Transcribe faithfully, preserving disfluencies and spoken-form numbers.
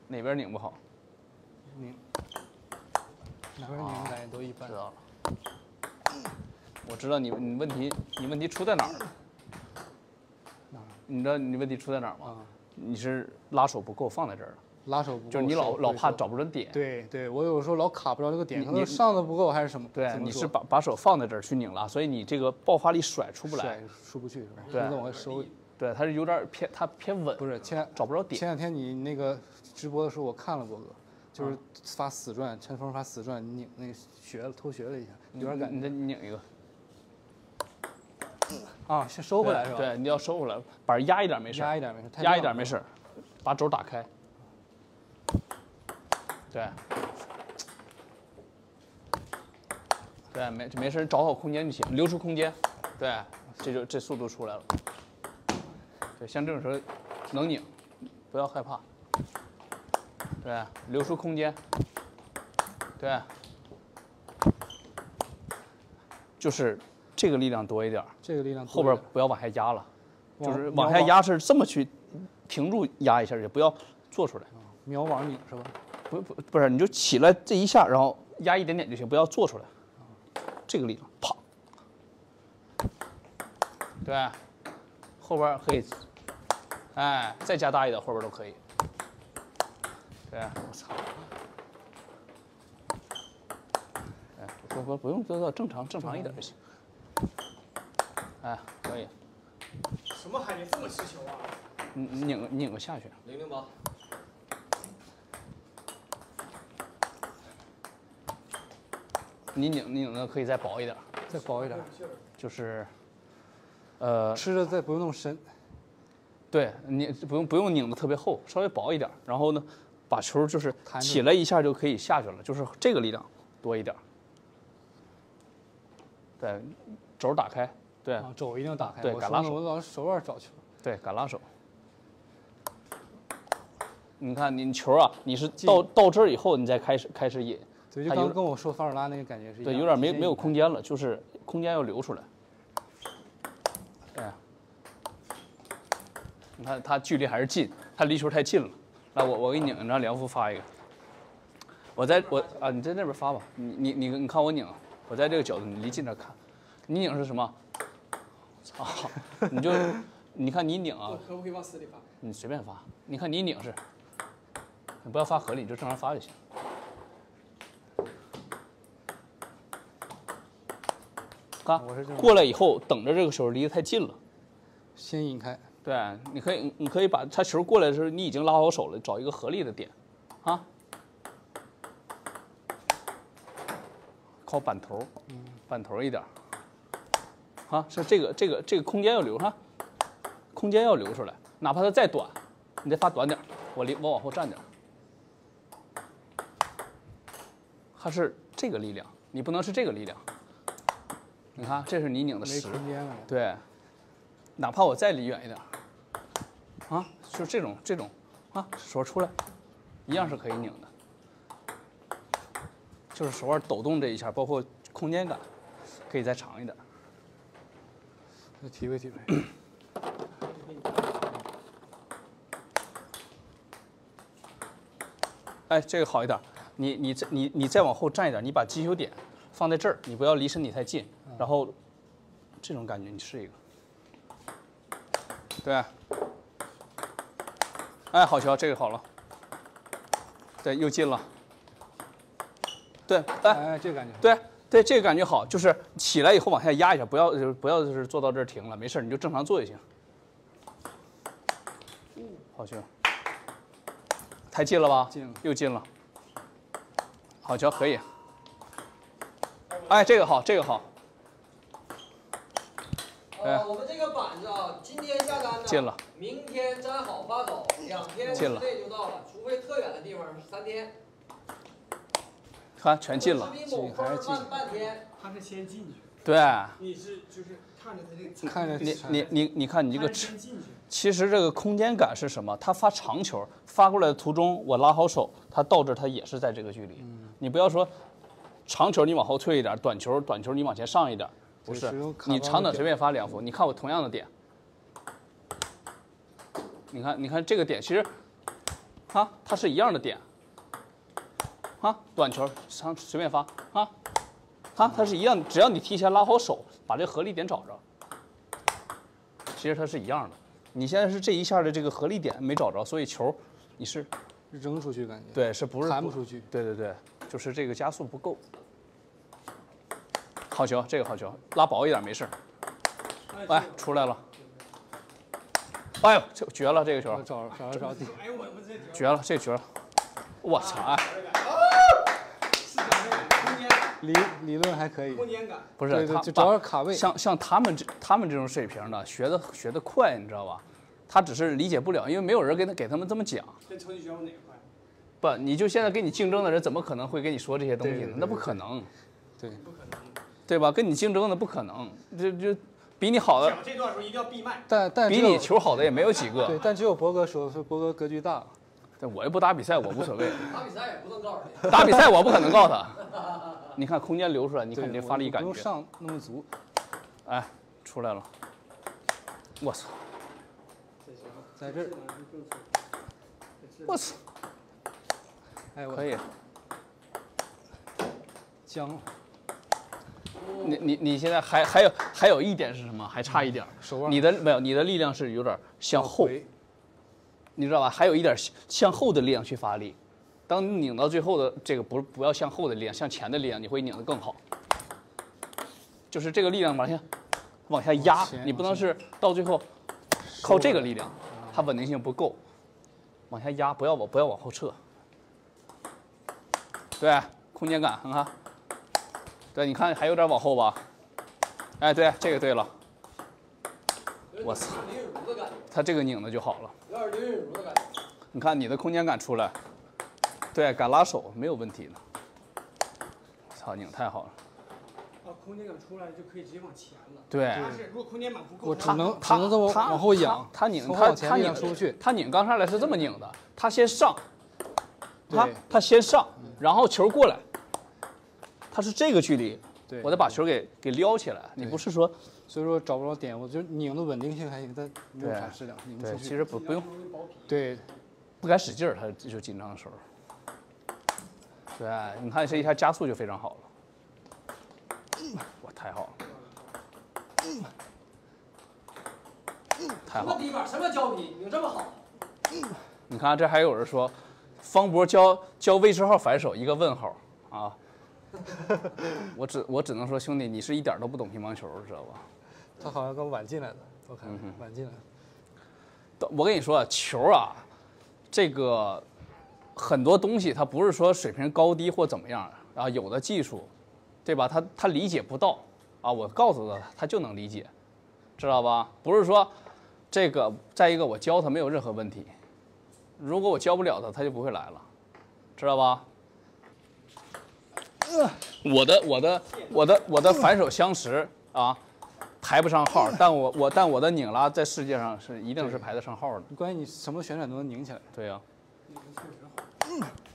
哪边拧不好？ 拧，哪边拧感觉都一般。 知道了。我知道你你问题你问题出在哪儿？ 哪儿？ 你知道你问题出在哪儿吗？ 啊， 你是拉手不够放在这儿了。 拉手不够， 就是你老老怕手找不准点。 对对，我有时候老卡不着这个点， 你可能上的不够还是什么？ 对， 怎么说你是把把手放在这儿去拧拉，所以你这个爆发力甩出不来， 甩出不去是吧？ 对再往外收。 对，它是有点偏，它偏稳， 不是前找不着点。 前两天你那个直播的时候我看了博哥，就是发死转，陈峰发死转，你拧那个学了偷学了一下，有点感觉。 你再拧一个。 啊，先收回来是吧？ 对，你要收回来，板压一点没事。 压一点没事， 压一点没事，把轴打开。对。对，没没事，找好空间就行，留出空间。对，这就这速度出来了。对，像这种时候能拧，不要害怕。对，留出空间。对，就是这个力量多一点， 这个力量后边不要往下压了，就是往下压是这么去停住压一下，也不要做出来。 瞄网拧是吧？ 不不不是，你就起来这一下，然后压一点点就行，不要做出来。这个力量，啪。对，后边可以，哎，再加大一点，后边都可以。对，我操。哎，不不不用做到正常正常一点就行。哎，可以。 什么海绵这么吃球啊？ 你你拧个拧个下去。 零零八。 你拧拧的可以再薄一点， 再薄一点， 就是，呃， 吃着再不用那么深。 对你不用不用拧的特别厚，稍微薄一点，然后呢，把球就是弹起来一下就可以下去了，就是这个力量多一点。对，轴打开，对， 啊，轴一定要打开。 对，敢拉手， 我老是手腕找球。 对，敢拉手。你看你球啊，你是到到这儿以后，你再开始开始引。 对，就刚跟我说凡尔拉那个感觉是一样。 对，有点没没有空间了，就是空间要留出来。对，你看他距离还是近，他离球太近了。来，我我给你拧，让梁夫发一个。我在我啊，你在那边发吧。你你你你看我拧，我在这个角度，你离近点看。你拧是什么？操，你就你看你拧啊。 我可不可以往死里发？ 你随便发。你看你拧是，你不要发合理，就正常发就行。啊，过来以后等着这个球离得太近了， 先引开。 对，你可以，你可以把他球过来的时候，你已经拉好手了，找一个合理的点，啊，靠板头，板头一点，啊，是这个这个这个空间要留上，空间要留出来，哪怕它再短，你再发短点，我离我往后站点，它是这个力量，你不能是这个力量。你看，这是你拧的实，对，哪怕我再离远一点，啊，就是这种这种，啊，手出来，一样是可以拧的，就是手腕抖动这一下，包括空间感，可以再长一点。 再体会体会。 哎，这个好一点，你你再你你再往后站一点，你把击球点放在这儿，你不要离身体太近。然后，这种感觉你试一个，对，哎，好球，这个好了，对，又进了，对，哎， 哎，这个感觉， 对对，这个感觉好，就是起来以后往下压一下，不要就是不要就是做到这儿停了，没事，你就正常做就行。好球，太近了吧？ 进了， 又进了，好球，可以。哎，这个好，这个好。 呃，我们这个板子啊，今天下单的， 进了， 明天粘好发走，两天之内就到了，除非特远的地方是三天。 看，全进了， 进还是进？半天， 他是先进去。 对。 你是就是看着他这个， 看着你你你你看你这个， 先进去。 其实这个空间感是什么？他发长球发过来的途中，我拉好手，他到这他也是在这个距离。嗯、你不要说长球你往后退一点，短球短球你往前上一点。不是，你长短随便发两幅。你看我同样的点，你看，你看这个点，其实啊，它是一样的点，啊，短球上随便发，啊，啊，它是一样，只要你提前拉好手，把这个合力点找着，其实它是一样的。你现在是这一下的这个合力点没找着，所以球你是扔出去感觉。 对，是不是弹不出去？ 对对对，就是这个加速不够。好球，这个好球，拉薄一点没事。哎，出来了。哎呦，这绝了，这个球。 找找找底。 哎，我我这绝了，这绝了。我操！哎， 理理论还可以。 空间感。 不是，他对对就主要是卡位。 像像他们这他们这种水平的，学的学的快，你知道吧？他只是理解不了，因为没有人给他给他们这么讲。 跟超级选手哪个快？ 不，你就现在跟你竞争的人，怎么可能会跟你说这些东西呢？那不可能。 对。 不可能。 对吧？跟你竞争的不可能，就就比你好的。 讲这段时候一定要闭麦。 但但比你球好的也没有几个。 对，但只有博哥说，说博哥格局大。 但我又不打比赛，我无所谓。 打比赛也不能告诉你。 打比赛我不可能告诉他。你看空间流出来，你看你这发力感觉。 不用上那么足。 哎，出来了。我操！ 在这儿。 我操！ 哎， 可以。 僵了。 你你你现在还还有还有一点是什么？还差一点。 手腕。 你的没有，你的力量是有点向后，你知道吧？还有一点向后的力量去发力。当你拧到最后的这个不不要向后的力量，向前的力量，你会拧得更好。就是这个力量往下往下压，你不能是到最后靠这个力量，它稳定性不够。往下压，不要往不要往后撤。对，空间感，看看。对，你看还有点往后吧。哎，对，这个对了。我操！他这个拧的就好了。 有点林允如的感觉。 你看你的空间感出来，对，敢拉手没有问题的。操，拧太好了。 哦，空间感出来就可以直接往前了。 对。 但是如果空间感不够， 我只能只能这么往后仰。 他拧他他拧出不去。 他拧刚上来是这么拧的，他先上，他他先上，然后球过来。它是这个距离，我再把球给给撩起来。你不是说， 所以说找不着点，我就拧的稳定性还行，但没有啥质量，拧不出去。 对，其实不不用， 对， 不敢使劲儿，它就紧张的时候。对，你看这一下加速就非常好了。哇，太好了，太好了。 什么底板，什么胶皮，拧这么好。 你看这还有人说，方博教教魏志浩反手一个问号啊。我只我只能说，兄弟，你是一点都不懂乒乓球，知道吧？ 他好像刚晚进来的，我看晚进来的。我跟你说，球啊，这个很多东西它不是说水平高低或怎么样啊，有的技术，对吧？他他理解不到啊，我告诉他，他就能理解，知道吧？不是说这个，再一个我教他没有任何问题，如果我教不了他，他就不会来了，知道吧？我的我的我的我的反手相持啊，排不上号，但我我但我的拧拉在世界上是一定是排得上号的。 关键你什么旋转都能拧起来。 对呀、啊。